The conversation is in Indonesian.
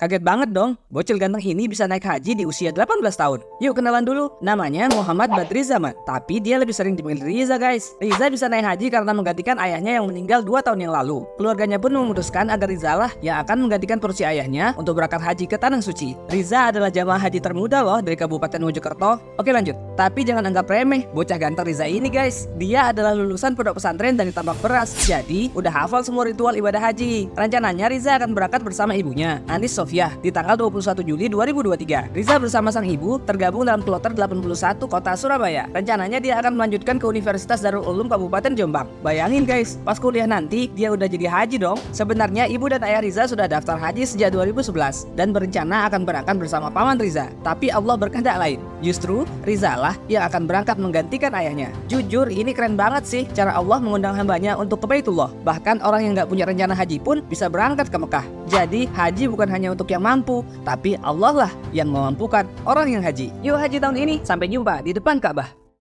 Kaget banget dong, bocil ganteng ini bisa naik haji di usia 18 tahun. Yuk kenalan dulu, namanya Muhammad Badri Zaman. Tapi dia lebih sering dipanggil Riza guys. Riza bisa naik haji karena menggantikan ayahnya yang meninggal 2 tahun yang lalu. Keluarganya pun memutuskan agar Riza lah yang akan menggantikan porsi ayahnya untuk berangkat haji ke Tanah Suci. Riza adalah jamaah haji termuda loh dari Kabupaten Mojokerto. Oke lanjut, tapi jangan anggap remeh bocah ganteng Riza ini guys. Dia adalah lulusan pondok pesantren dari Tambak Beras. Jadi udah hafal semua ritual ibadah haji. Rencananya Riza akan berangkat bersama ibunya, Anis Sofia, di tanggal 21 Juli 2023. Riza bersama sang ibu tergabung dalam kloter 81 kota Surabaya. Rencananya dia akan melanjutkan ke Universitas Darul Ulum Kabupaten Jombang. Bayangin guys, pas kuliah nanti dia udah jadi haji dong. Sebenarnya ibu dan ayah Riza sudah daftar haji sejak 2011 dan berencana akan berangkat bersama paman Riza. Tapi Allah berkehendak lain. Justru Riza lah yang akan berangkat menggantikan ayahnya. Jujur ini keren banget sih cara Allah mengundang hambanya untuk ke Baitullah. Bahkan orang yang nggak punya rencana haji pun bisa berangkat ke Mekah. Jadi haji bukan hanya untuk yang mampu, tapi Allah lah yang memampukan orang yang haji. Yuk haji tahun ini, sampai jumpa di depan Ka'bah.